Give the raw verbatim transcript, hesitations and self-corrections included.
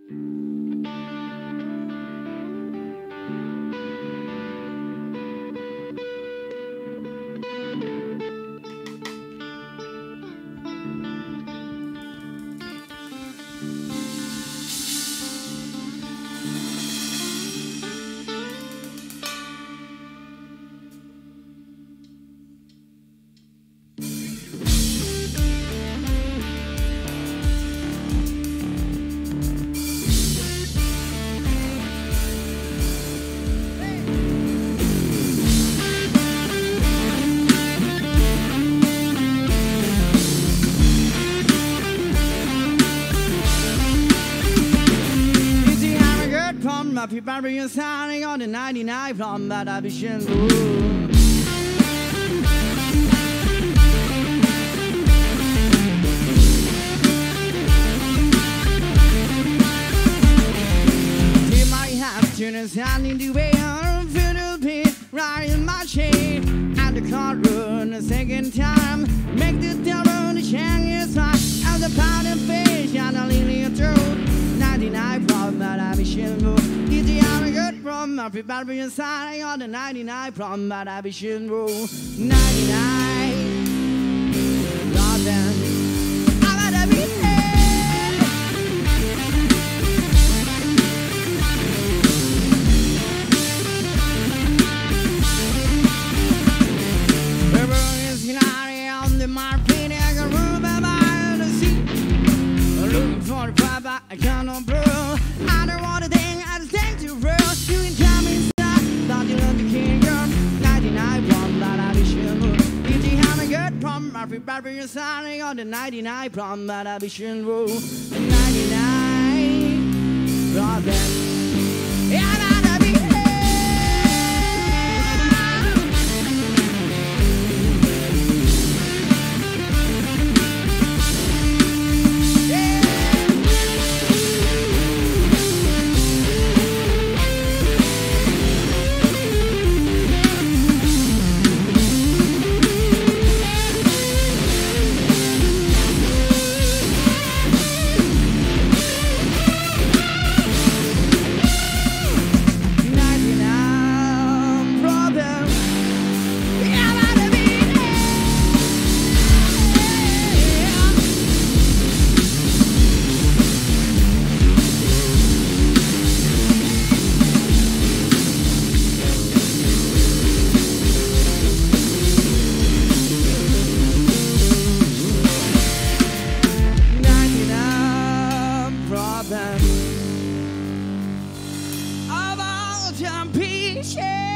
If you're burying signing on the ninety-nine from that I'll be shingle. Standing the way on fiddle pit, riding my chain, and the car run a second time. Make the devil the shang side, and the powder fish, and a lily throat. ninety-nine from that I'm shingle. Did you have a good from my barbarian signing on the ninety-nine from that I'm shingle? ninety-nine, Robin, I'm gonna be here. I cannot brew. I don't want a thing, I just think to real. You can come inside, thought you loved the king girl. ninety-nine from that I be shingle. If you have a good problem, I'll be barbarian signing on the ninety-nine from that I be shingle. ninety-nine problem. Yeah, that'll be of all time pieces.